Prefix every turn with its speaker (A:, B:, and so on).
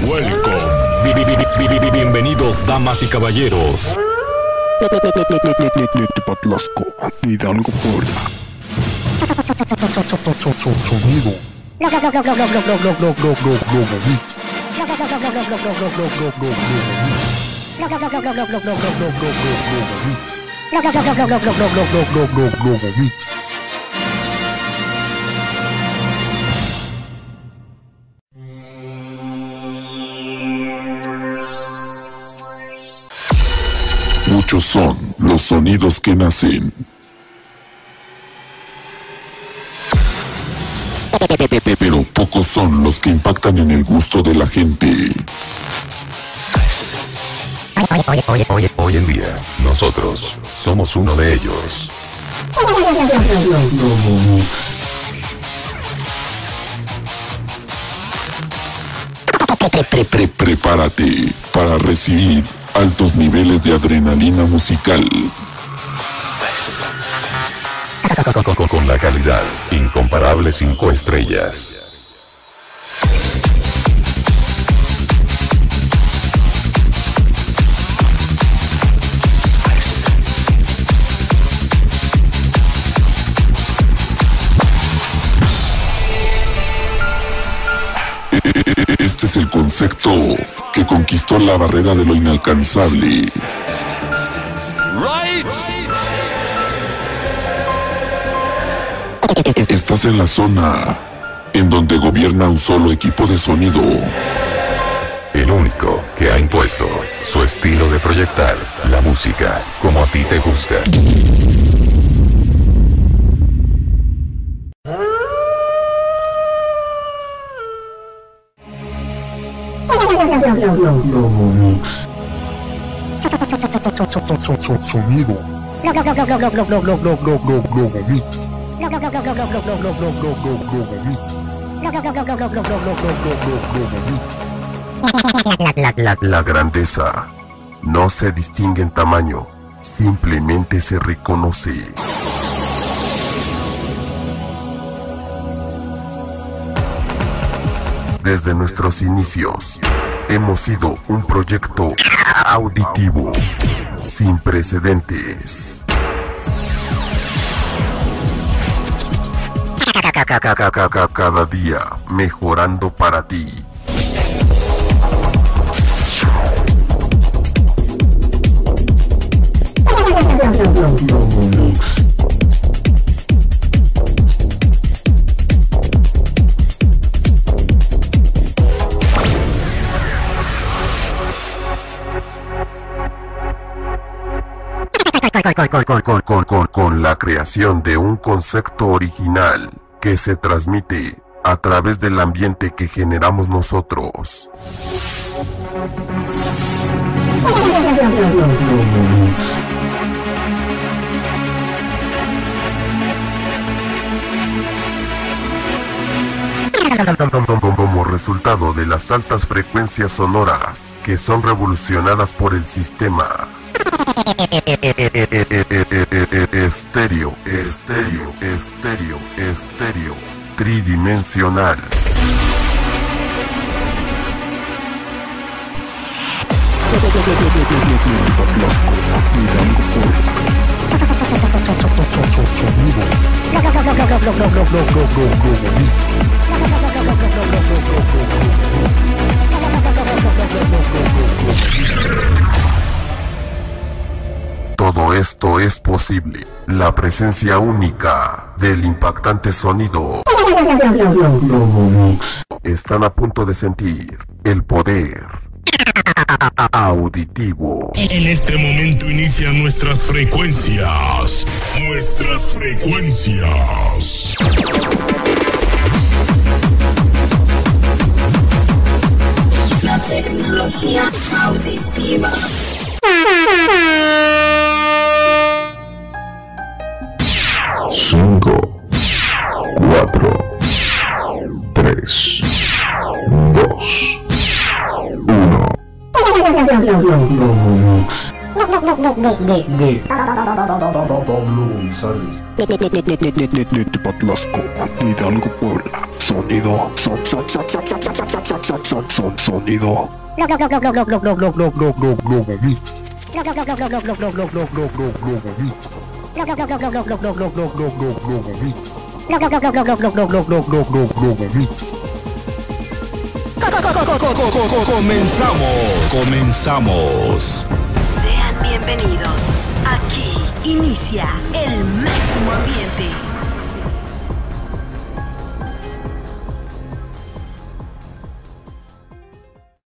A: Welcome. Bienvenidos, damas y caballeros.
B: Patlasco, Hidalgo, Puebla. Sonido. Mix. Muchos son los sonidos que nacen, pero pocos son los que impactan en el gusto de la gente.
A: Hoy en día, nosotros somos uno de ellos.
B: Prepárate para recibir altos niveles de adrenalina musical.
A: Con la calidad incomparable 5 estrellas.
B: Este es el concepto que conquistó la barrera de lo inalcanzable. Estás en la zona en donde gobierna un solo equipo de sonido.
A: El único que ha impuesto su estilo de proyectar la música como a ti te gusta.
B: Mix. Sonido. Mix.
C: La grandeza no se distingue en tamaño, simplemente se reconoce. Desde nuestros inicios, hemos sido un proyecto auditivo sin precedentes. Cada día mejorando para ti. Mix. Con la creación de un concepto original que se transmite a través del ambiente que generamos nosotros. Como resultado de las altas frecuencias sonoras que son revolucionadas por el sistema estéreo tridimensional. Todo esto es posible. La presencia única del impactante sonido. Están a punto de sentir el poder auditivo.
D: En este momento inician nuestras frecuencias.
E: La tecnología auditiva.
B: 5, 4, 3, 2, 1. Mix.
F: Pablo González. Patlasco, Hidalgo, Puebla. Sonido. Sonido. Globo Mix.
G: Comenzamos. Sean bienvenidos. Aquí inicia el máximo ambiente.